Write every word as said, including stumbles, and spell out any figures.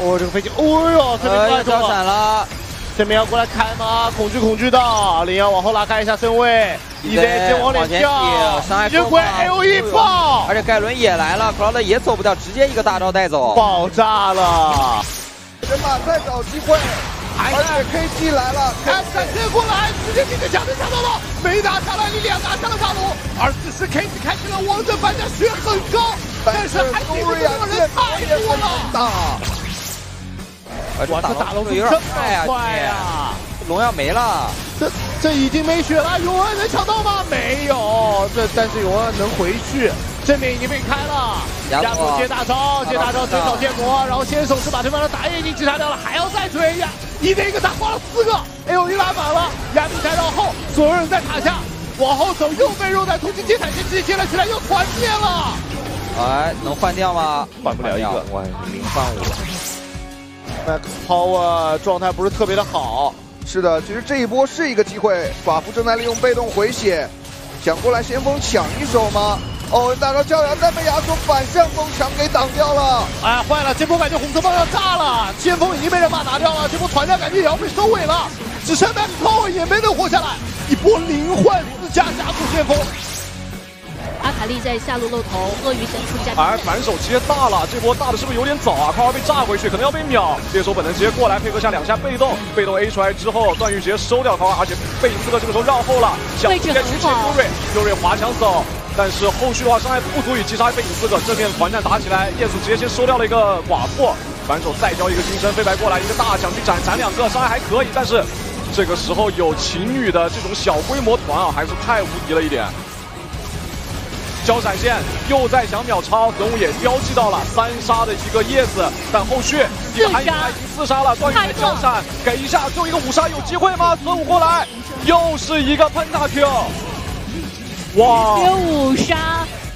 哦，这个飞机，哦呦，这边快交闪了。 这边要过来开吗？恐惧恐惧的，羚羊往后拉开一下身位，一 Z 先往脸跳，人鬼 A O E 爆， 而且盖伦也来了 ，Cloud 也走不掉，直接一个大招带走， 爆炸了！ 人马再找机会，而且 K G 来了， 看闪现过来，直接进去抢就抢到了，没打下来，你俩打下了大龙，而此时 K G 开启了王者反甲，血很高，但是还顶不住人太多了。 哇，这打龙有点快啊！快啊！龙要没了， 这这已经没血了，永恩能抢到吗？没有，这但是永恩能回去，正面已经被开了。亚索接大招，接大招追手建模，然后先手是把对方的打野已经击杀掉了，还要再追呀！一个一个打挂了四个 ，A O E 拉满了，亚米带到后，所有人在塔下往后走，又被肉弹突击接坦先接接了起来，又团灭了。 哎，能换掉吗？ 换不了一个， 哇，零换五。 Max Power 状态不是特别的好， 是的，其实这一波是一个机会，寡妇正在利用被动回血，想过来先锋抢一手吗？哦，大招骄阳，但被亚索反向风墙给挡掉了。 哎，坏了，这波感觉红色棒要炸了，先锋已经被人马拿掉了，这波团战感觉也要被收尾了，只剩 Max Power 也没能活下来，一波零换四加加速先锋。 阿卡丽在下路露头，鳄鱼神出加。 而反手接大了，这波大的是不是有点早啊？快要被炸回去，可能要被秒。猎手本能直接过来配合下两下被动，被动 A 出来之后，段誉直接收掉他，而且贝斯特这个时候绕后了，想直接去切优瑞，优瑞滑墙走，但是后续的话伤害不足以击杀贝斯特。正面团战打起来，夜鼠直接先收掉了一个寡妇，反手再交一个金身飞白过来，一个大抢去斩斩两个，伤害还可以，但是这个时候有情侣的这种小规模团啊，还是太无敌了一点。 交闪现又在想秒超，人物也标记到了三杀的一个叶子，但后续一个韩影已经四杀了，段誉交闪给一下，最后一个五杀有机会吗？孙武过来，又是一个喷塔 Q， 哇！ 有五杀，